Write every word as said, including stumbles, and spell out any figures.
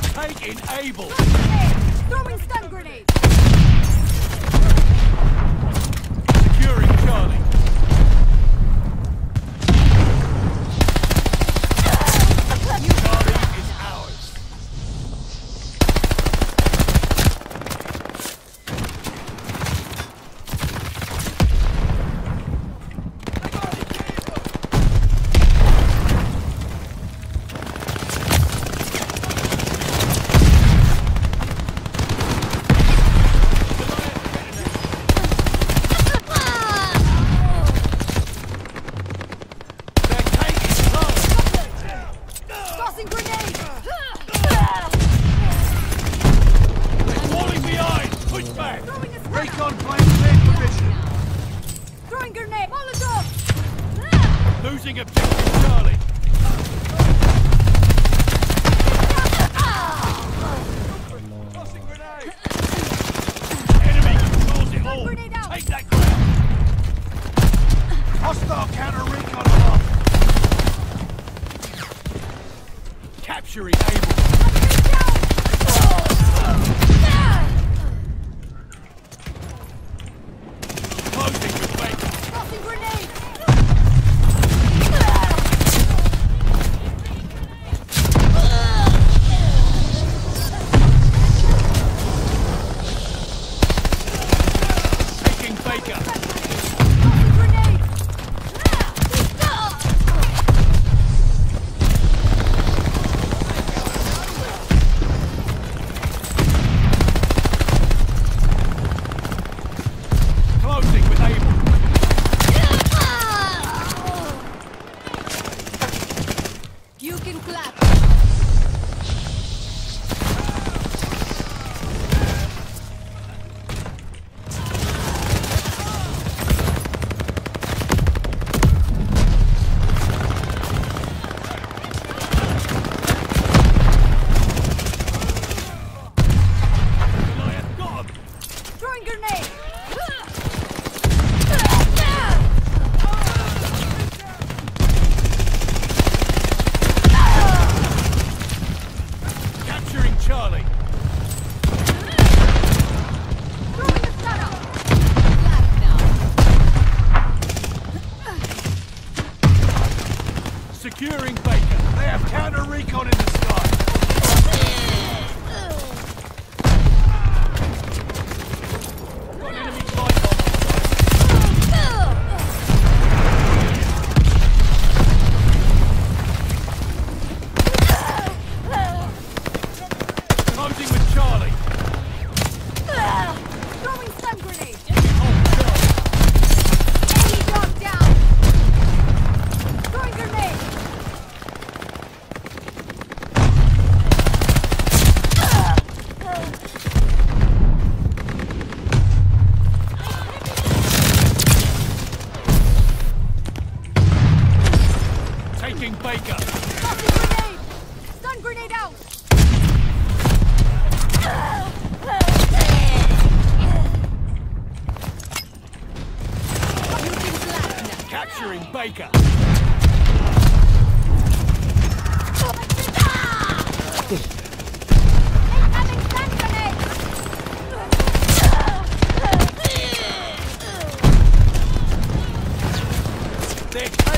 Taking able. Throwing stun grenade. Securing Charlie. Charlie is ours. Losing objective Charlie. Tossing grenade. Enemy controls it all. Take that ground. Hostile counter recon aloft. Capturing able. Closing with Baker. Tossing grenade. Securing Baker. They have counter recon in the sky. Got an enemy flight bomb Closing with Charlie. Throwing stun grenade. Oh, God. Enemy dog down. Throwing grenade. Taking Baker. Tossing grenade. Stun grenade out. Capturing Baker. Incoming stun grenade. They're